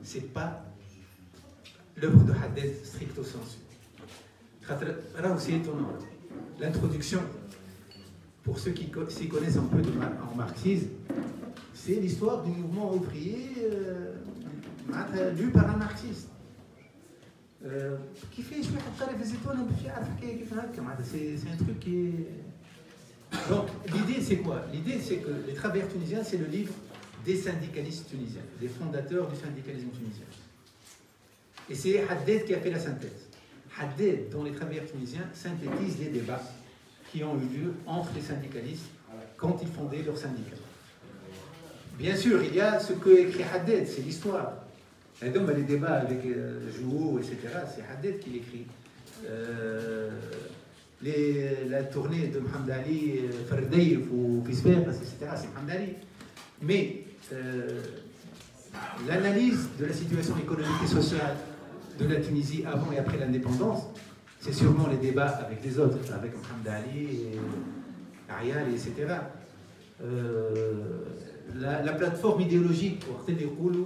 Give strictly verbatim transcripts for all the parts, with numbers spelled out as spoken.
c'est pas l'œuvre de Haddad stricto sensu. Là aussi étonnant. L'introduction, pour ceux qui s'y connaissent un peu de, en marxisme, c'est l'histoire du mouvement ouvrier euh, lu par un marxiste. Euh, qui fait c'est un truc qui est... Donc l'idée c'est quoi? L'idée c'est que les travailleurs tunisiens, c'est le livre des syndicalistes tunisiens, des fondateurs du syndicalisme tunisien. Et c'est Haddad qui a fait la synthèse. Haddad, dans les travailleurs tunisiens, synthétise les débats qui ont eu lieu entre les syndicalistes quand ils fondaient leur syndicat. Bien sûr, il y a ce que écrit Haddad, c'est l'histoire. Et donc, les débats avec euh, Jouot, et cetera, c'est Haddad qui l'écrit. Euh, les, la tournée de Mohamed Ali, Fardaïf ou Fisbert, et cetera, c'est Mohamed Ali. Mais euh, l'analyse de la situation économique et sociale de la Tunisie avant et après l'indépendance, c'est sûrement les débats avec les autres, avec Mohamed Ali, et Arial, et cetera. Euh, la, la plateforme idéologique pour Téléroulou,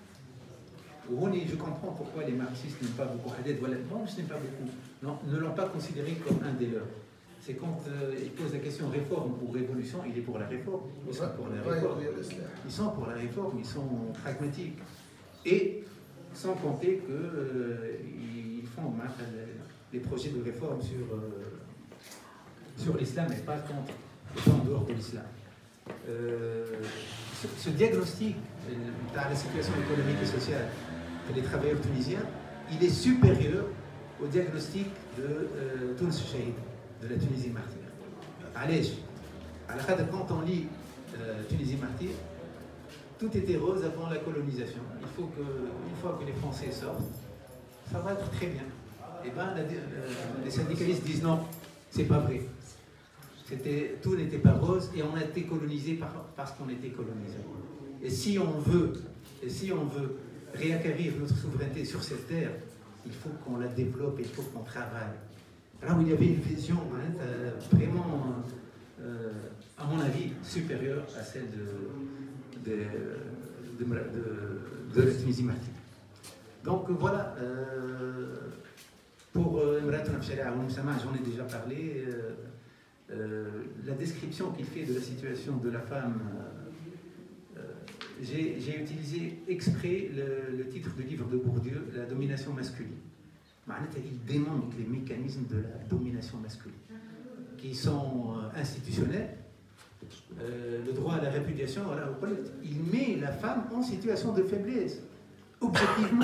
je comprends pourquoi les marxistes n'aiment pas beaucoup Haddad. Moi, je n'aime pas beaucoup. Non, ne l'ont pas considéré comme un des leurs. C'est quand euh, ils posent la question réforme ou révolution, il est pour la réforme. Ils sont pour la réforme. Ils sont pour la réforme, ils sont pragmatiques. Et sans compter qu'ils euh, font les projets de réforme sur, euh, sur l'islam et pas contre, et pas en dehors de l'islam. Euh, ce, ce diagnostic euh, dans la situation économique et sociale des travailleurs tunisiens, il est supérieur au diagnostic de euh, Tunis Shahid, de la Tunisie martyre. Allez, quand on lit euh, Tunisie martyre, tout était rose avant la colonisation. Il faut que, une fois que les Français sortent, ça va être très bien. Et bien, la, euh, les syndicalistes disent non, c'est pas vrai. Tout n'était pas rose et on a été colonisé par, parce qu'on était colonisé. Et si on veut, et si on veut réacquérir notre souveraineté sur cette terre, il faut qu'on la développe, il faut qu'on travaille. Là où il y avait une vision hein, euh, vraiment, euh, à mon avis, supérieure à celle de, de, de, de, de la Tunisie martyre. Donc voilà, euh, pour Imratun Abshala j'en ai déjà parlé, euh, euh, la description qu'il fait de la situation de la femme. Euh, J'ai utilisé exprès le, le titre du livre de Bourdieu, La domination masculine. Il démontre les mécanismes de la domination masculine, qui sont institutionnels. Euh, le droit à la répudiation, voilà, il met la femme en situation de faiblesse, objectivement.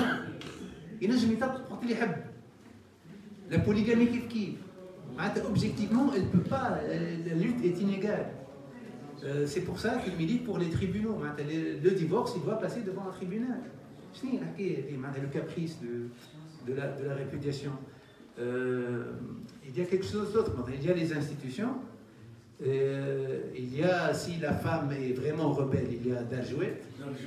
La polygamie qui qui objectivement, elle ne peut pas, la lutte est inégale. Euh, c'est pour ça qu'il milite pour les tribunaux. Le divorce, il doit passer devant un tribunal. Le caprice de, de, la, de la répudiation. Euh, il y a quelque chose d'autre. Il y a les institutions. Euh, il y a, si la femme est vraiment rebelle, il y a Darjouet.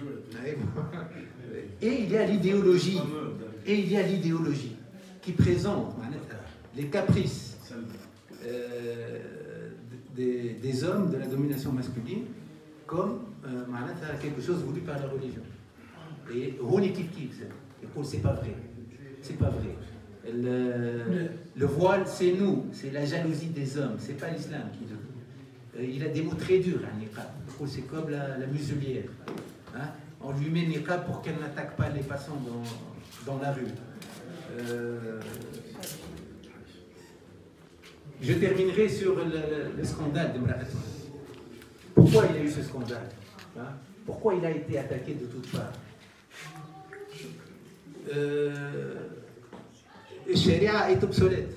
Et il y a l'idéologie. Et il y a l'idéologie qui présente les caprices. Euh, Des, des hommes de la domination masculine comme euh, quelque chose voulu par la religion. Et Roni Kif Kif, c'est pas vrai. C'est pas vrai. Le, le voile, c'est nous, c'est la jalousie des hommes, c'est pas l'islam qui le veut. Il a des mots très durs, hein, niqab. C'est comme la, la muselière. Hein? On lui met niqab pour qu'elle n'attaque pas les passants dans, dans la rue. Euh, Je terminerai sur le, le, le scandale de Mraatoun. Pourquoi il y a eu ce scandale hein? Pourquoi il a été attaqué de toutes parts? euh, Le sharia est obsolète.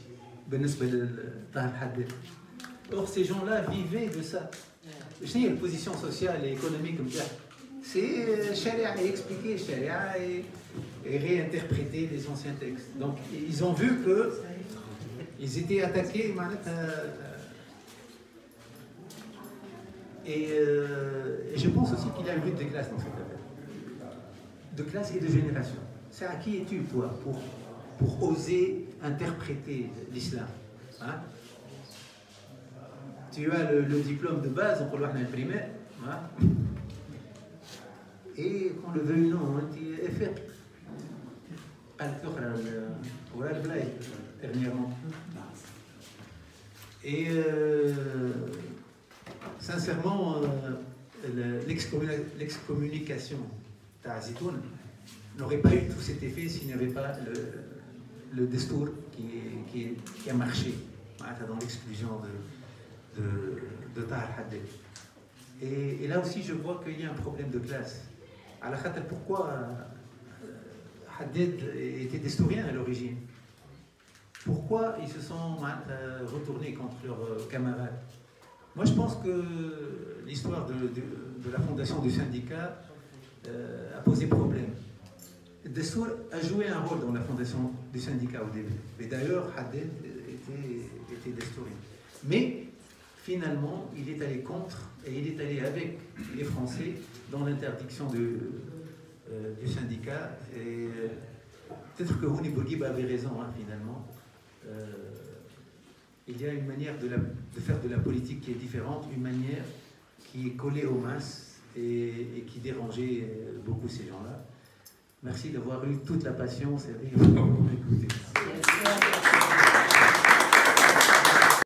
Or, ces gens-là vivaient de ça. Je sais, une position sociale et économique comme ça. C'est sharia et expliquer sharia et, et réinterpréter les anciens textes. Donc, ils ont vu que ils étaient attaqués euh, et, euh, et je pense aussi qu'il y a une lutte des classes dans cette affaire. De classe et de génération. C'est à qui es-tu, toi, pour, pour oser interpréter l'islam hein? Tu as le, le diplôme de base, on peut le voir dans le primaire. Hein? Et qu'on le veuille ou non, on est fait. Voilà le blague, dernièrement. Et euh, sincèrement, euh, l'excommunication d'Azitoun n'aurait pas eu tout cet effet s'il n'y avait pas le, le destour qui, qui, qui a marché dans l'exclusion de, de, de Tahar Haddad. Et, et là aussi, je vois qu'il y a un problème de classe. Alors, pourquoi Haddad était destourien à l'origine? Pourquoi ils se sont retournés contre leurs camarades? Moi, je pense que l'histoire de, de, de la fondation du syndicat euh, a posé problème. Destour a joué un rôle dans la fondation du syndicat au début. Et d'ailleurs, Haddad était, était destourien. Mais finalement, il est allé contre et il est allé avec les Français dans l'interdiction de, euh, du syndicat. Et euh, peut-être que Houni Bourguiba avait raison, hein, finalement. Euh, il y a une manière de, la, de faire de la politique qui est différente, une manière qui est collée aux masses et, et qui dérangeait beaucoup ces gens-là. Merci d'avoir eu toute la patience et de m'écouter.